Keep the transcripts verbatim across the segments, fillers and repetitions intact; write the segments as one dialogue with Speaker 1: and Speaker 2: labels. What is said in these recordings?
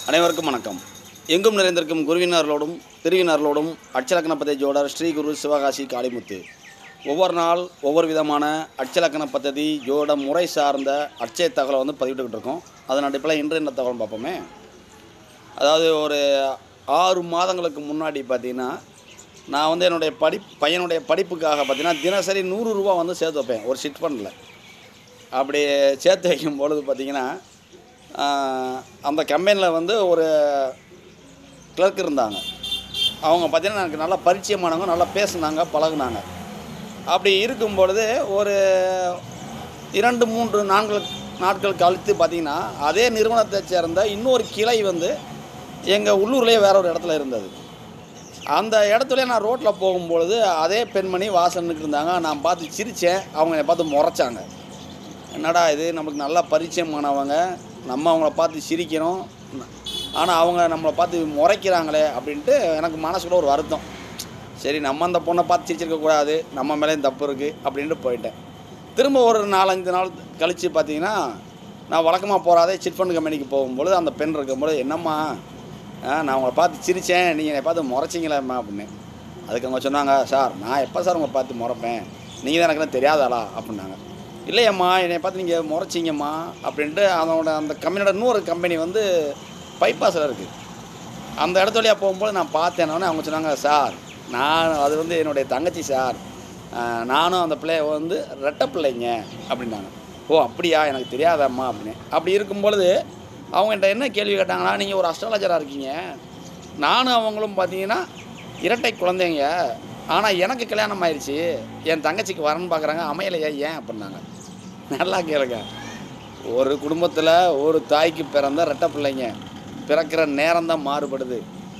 Speaker 1: அனைவருக்கும் வணக்கம். எங்கும் நிறைந்திருக்கும் குருவினர்களோடும் திருவினர்களோடும் அட்சலக்கண பദ്ധதி ஜோடர் ஸ்ரீ குரு சிவகாசி காளிமுத்து. ஒவ்வொரு நாள் ஒவ்வொரு விதமான அட்சலக்கண பദ്ധதி ஜோட முறை சார்ந்த அட்சய தகவலை வந்து பதிவிட்டுக்கிட்டு இருக்கோம். அதன் அடிப்படையில் இன்று என்ன தகவல் பார்ப்போமே. அதாவது ஒரு ஆறு மாதங்களுக்கு முன்னாடி பார்த்திங்கன்னா நான் வந்து என்னுடைய படி பையனுடைய படிப்புக்காக பார்த்திங்கன்னா தினசரி நூறு ரூபா வந்து சேர்த்து வைப்பேன் ஒரு சிட் ஃபண்டில். அப்படி சேர்த்து வைக்கும் பொழுது பார்த்திங்கன்னா அந்த கம்பெனியில் வந்து ஒரு கிளர்க் இருந்தாங்க. அவங்க பார்த்திங்கன்னா எனக்கு நல்லா பரிச்சயமானவங்க, நல்லா பேசுனாங்க, பழகுனாங்க. அப்படி இருக்கும் பொழுது ஒரு இரண்டு மூன்று நான்கு நாட்கள் கழித்து பார்த்திங்கன்னா அதே நிறுவனத்தை சேர்ந்த இன்னொரு கிளை வந்து எங்கள் உள்ளூர்லேயே வேற ஒரு இடத்துல இருந்தது. அந்த இடத்துல நான் ரோட்டில் போகும்பொழுது அதே பெண்மணி வாசலுக்கு இருந்தாங்க. நான் பார்த்து சிரித்தேன். அவங்க என்னை பார்த்து முறைச்சாங்க. என்னடா இது, நமக்கு நல்லா பரிச்சயமானவங்க, நம்ம அவங்கள பார்த்து சிரிக்கிறோம், ஆனால் அவங்க நம்மளை பார்த்து முறைக்கிறாங்களே அப்படின்ட்டு எனக்கு மனசுக்குள்ள ஒரு வருத்தம். சரி, நம்ம அந்த பொண்ணை பார்த்து சிரிச்சிருக்கக்கூடாது, நம்ம மேலேயும் தப்பு இருக்குது அப்படின்ட்டு போயிட்டேன். திரும்ப ஒரு நாலஞ்சு நாள் கழித்து பார்த்தீங்கன்னா நான் வழக்கமாக போகாதே சிட் ஃபண்ட் கம்பெனிக்கு போகும்பொழுது அந்த பெண் இருக்கும்போது, என்னம்மா நான் அவங்கள பார்த்து சிரித்தேன், நீங்கள் என்னை பார்த்து முறைச்சிங்களேம்மா அப்படின்னு. அதுக்கு அவங்க சொன்னாங்க, சார் நான் எப்போ சார் உங்களை பார்த்து முறைப்பேன், நீங்கள் தான் எனக்குலாம் தெரியாதாளா அப்படின்னாங்க. இல்லையம்மா, என்னை பார்த்து நீங்கள் முறைச்சிங்கம்மா அப்படின்ட்டு. அதோட அந்த கம்பெனியோட இன்னொரு கம்பெனி வந்து பைபாஸில் இருக்குது. அந்த இடத்து வழியாக போகும்போது நான் பார்த்தேன்னொன்னே அவங்க சொன்னாங்க, சார் நான் அது வந்து என்னுடைய தங்கச்சி சார், நானும் அந்த பிள்ளைய வந்து ரெட்டை பிள்ளைங்க அப்படின்னாங்க. ஓ அப்படியா, எனக்கு தெரியாதாம்மா அப்படின்னு. அப்படி இருக்கும்பொழுது அவங்கள்ட்ட என்ன கேள்வி கேட்டாங்கன்னா, நீங்கள் ஒரு அஸ்ட்ராலஜராக இருக்கீங்க, நானும் அவங்களும் பார்த்தீங்கன்னா இரட்டை குழந்தைங்க, ஆனால் எனக்கு கல்யாணம் ஆயிடுச்சு, என் தங்கச்சிக்கு வரன்னு பார்க்குறாங்க, அமையலையா ஏன் அப்படின்னாங்க. நல்லா கேளுங்க, ஒரு குடும்பத்தில் ஒரு தாய்க்கு பிறந்த ரெட்டை பிள்ளைங்க பிறக்கிற நேரம்தான் மாறுபடுது.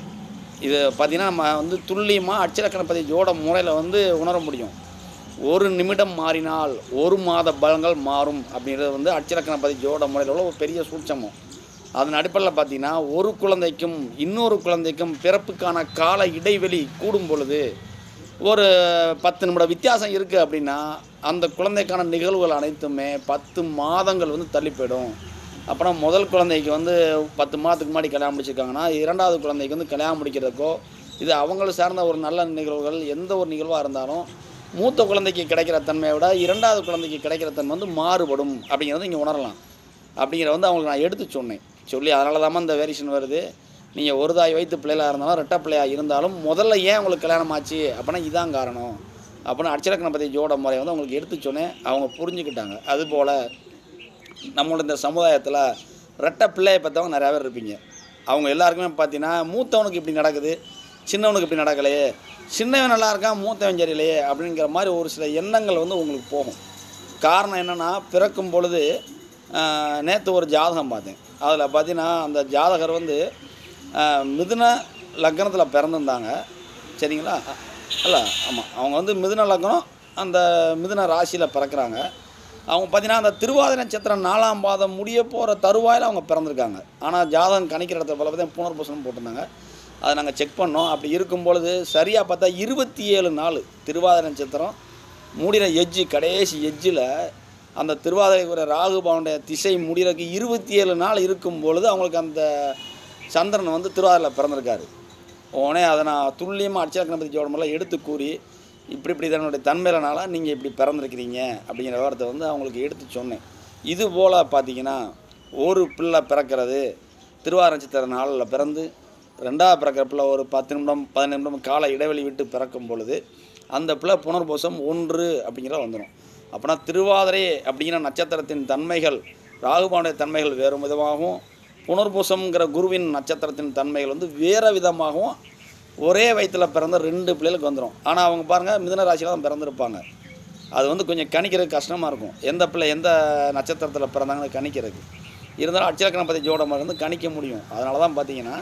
Speaker 1: இது பார்த்திங்கன்னா நம்ம வந்து துல்லியமாக அட்சலக்கண பദ്ധதி ஜோட முறையில் வந்து உணர முடியும். ஒரு நிமிடம் மாறினால் ஒரு மாத பலன்கள் மாறும் அப்படிங்கிறது வந்து அட்சலக்கண பദ്ധதி ஜோட முறையில் உள்ள ஒரு பெரிய சூட்சமம். அதன் அடிப்படையில் பார்த்திங்கன்னா ஒரு குழந்தைக்கும் இன்னொரு குழந்தைக்கும் பிறப்புக்கான கால இடைவெளி கூடும் பொழுது ஒரு பத்து நிமிட வித்தியாசம் இருக்குது அப்படின்னா அந்த குழந்தைக்கான நிகழ்வுகள் அனைத்துமே பத்து மாதங்கள் வந்து தள்ளி போயிடும். அப்புறம் முதல் குழந்தைக்கு வந்து பத்து மாதத்துக்கு முன்னாடி கல்யாணம் முடிச்சிருக்காங்கன்னா இரண்டாவது குழந்தைக்கு வந்து கல்யாணம் முடிக்கிறதுக்கோ, இது அவங்கள சார்ந்த ஒரு நல்ல நிகழ்வுகள் எந்த ஒரு நிகழ்வாக இருந்தாலும் மூத்த குழந்தைக்கு கிடைக்கிற தன்மையை விட இரண்டாவது குழந்தைக்கு கிடைக்கிற தன்மை வந்து மாறுபடும் அப்படிங்கிறத இங்கே உணரலாம். அப்படிங்கிற வந்து அவங்களுக்கு நான் எடுத்து சொன்னேன். சொல்லி அதனால தான் இந்த வேரியேஷன் வருது. நீங்கள் ஒரு தாய் வைத்து பிள்ளைகளாக இருந்தாலும் ரெட்டை பிள்ளையாக இருந்தாலும் முதல்ல ஏன் உங்களுக்கு கல்யாணம் ஆச்சு அப்படின்னா இதான் காரணம் அப்படின்னு அட்சலக்கண பദ്ധதி ஜோட முறையை வந்து அவங்களுக்கு எடுத்து சொன்னேன். அவங்க புரிஞ்சுக்கிட்டாங்க. அதுபோல் நம்மளோட இந்த சமுதாயத்தில் ரெட்டை பிள்ளையை பார்த்தவங்க நிறையா பேர் இருப்பீங்க. அவங்க எல்லாருக்குமே பார்த்தீங்கன்னா மூத்தவனுக்கு இப்படி நடக்குது, சின்னவனுக்கு இப்படி நடக்கலையே, சின்னவன் நல்லா இருக்கான் மூத்தவன் சரியில்லையே அப்படிங்கிற மாதிரி ஒரு சில எண்ணங்கள் வந்து உங்களுக்கு போகும். காரணம் என்னென்னா, பிறக்கும் பொழுது நேற்று ஒரு ஜாதகம் பார்த்தேன். அதில் பார்த்தீங்கன்னா அந்த ஜாதகர் வந்து மிதுன லக்னத்தில் பிறந்திருந்தாங்க. சரிங்களா? இல்லை, ஆமாம், அவங்க வந்து மிதுன லக்னம் அந்த மிதுன ராசியில் பிறக்கிறாங்க. அவங்க பார்த்தீங்கன்னா அந்த திருவாதிரை நட்சத்திரம் நாலாம் பாதம் முடிய போகிற தருவாயில் அவங்க பிறந்திருக்காங்க. ஆனால் ஜாதகம் கணிக்கிற இடத்துல பல பார்த்தா புனர்பூசணம் போட்டிருந்தாங்க. அதை நாங்கள் செக் பண்ணோம். அப்படி இருக்கும் பொழுது சரியாக பார்த்தா இருபத்தி ஏழு நாள் திருவாதிரை நட்சத்திரம் முடிகிற எஜ்ஜு, கடைசி எஜ்ஜில் அந்த திருவாதிரைக்குரிய ராகு பவனுடைய திசை முடிகிறதுக்கு இருபத்தி ஏழு நாள் இருக்கும் பொழுது அவங்களுக்கு அந்த சந்திரன் வந்து திருவாதிரையில் பிறந்திருக்காரு. உடனே அதை நான் துல்லியமாக அட்சலக்கண பദ്ധதி ஜோட முறையில் எடுத்து கூறி, இப்படி இப்படி தன்னுடைய தன்மையிலனால நீங்கள் இப்படி பிறந்திருக்கிறீங்க அப்படிங்கிற விவரத்தை வந்து அவங்களுக்கு எடுத்து சொன்னேன். இது போல் பார்த்திங்கன்னா ஒரு பிள்ளை பிறக்கிறது திருவாதிரை நட்சத்திர நாளில் பிறந்து ரெண்டாவது பிறக்கிற பிள்ளை ஒரு பத்து நிமிடம் பதினஞ்சு நிமிடம் கால இடைவெளி விட்டு பிறக்கும் பொழுது அந்த பிள்ளை புனர்பூசம் ஒன்று அப்படிங்கிற வந்துடும். அப்படின்னா திருவாதிரை அப்படிங்கிற நட்சத்திரத்தின் தன்மைகள் ராகுபானுடைய தன்மைகள் வேறு விதமாகவும், புனர்பூசம்ங்கிற குருவின் நட்சத்திரத்தின் தன்மைகள் வந்து வேறு விதமாகவும் ஒரே வயத்தில் பிறந்த ரெண்டு பிள்ளைகளுக்கு வந்துடும். ஆனால் அவங்க பாருங்கள் மிதுன ராசியில் தான் பிறந்திருப்பாங்க. அது வந்து கொஞ்சம் கணிக்கிறதுக்கு கஷ்டமாக இருக்கும், எந்த பிள்ளை எந்த நட்சத்திரத்தில் பிறந்தாங்கன்னு கணிக்கிறதுக்கு. இருந்தாலும் அட்சலக்கண பദ്ധதி ஜோட முறை வந்து கணிக்க முடியும். அதனால தான் பார்த்திங்கன்னா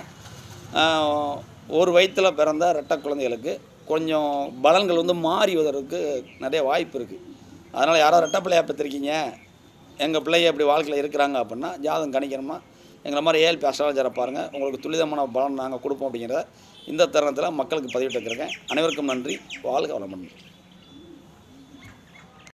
Speaker 1: ஒரு வயத்தில் பிறந்த ரெட்டை குழந்தைகளுக்கு கொஞ்சம் பலன்கள் வந்து மாறிவதற்கு நிறைய வாய்ப்பு இருக்குது. அதனால் யாராவது ரெட்டை பிள்ளையாக பெற்றிருக்கீங்க, எங்கள் பிள்ளைய எப்படி வாழ்க்கையில் இருக்கிறாங்க அப்படின்னா ஜாதகம் கணிக்கணுமா எங்களை மாதிரி ஏஎல்பி அஸ்ட்ராலஜரை பாருங்கள், உங்களுக்கு துரிதமான பலன் நாங்கள் கொடுப்போம் அப்படிங்கிறத இந்த தருணத்தில் மக்களுக்கு பதிவிட்டு இருக்கிறேன். அனைவருக்கும் நன்றி. வாழ்க வளமுடன்.